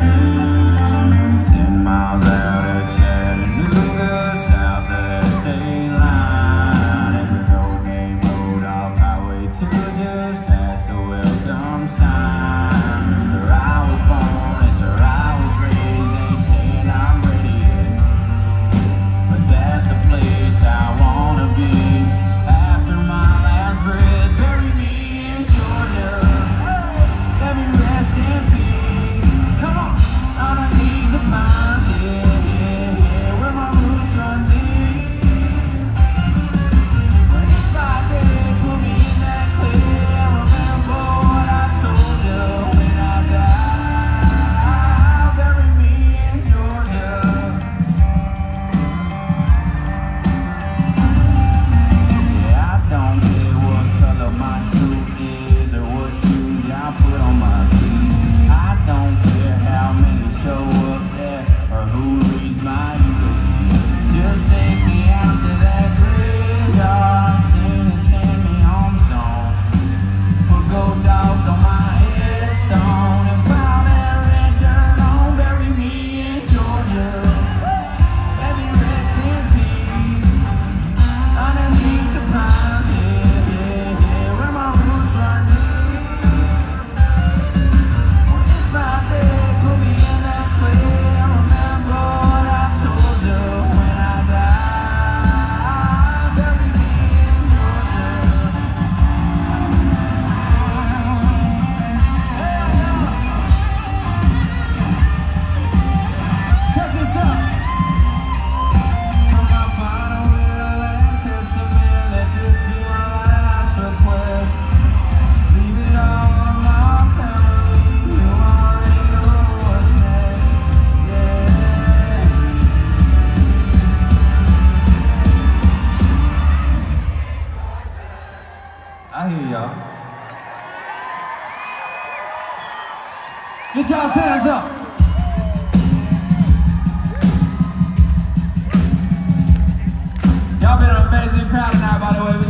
10 miles out of Chattanooga, south of that state line. Every road named road off Highway 2 just past the welcome sign. Where I was born, it's where I was raised. Ain't saying I'm ready yet, but that's the place I wanna be. After my last breath, bury me in Georgia. Let me rest in peace. Come on, underneath the pines, yeah, yeah, yeah, where my roots run deep. When it's my day, put me in that clay. I remember what I told you when I die. Bury me in Georgia. Yeah, I don't care what color my suit is or what shoes I put on my feet. I don't care how many show up there or who reads my eulogy. Just take me out to that graveyard, sing and send me home song. Put gold dogs on my headstone and pile that red dirt on. Bury me in Georgia. Let me rest in peace. Underneath the pines, yeah, yeah, yeah, where my roots run deep. When it's my day, put me in that clay. I remember what I told you when I die. Bury me in Georgia. Check this out. From my final will and testament, let this be my last request. Leave it all to my family. You already know what's next. Yeah. I hear y'all. Get y'all's hands up. Y'all been an amazing crowd tonight, by the way.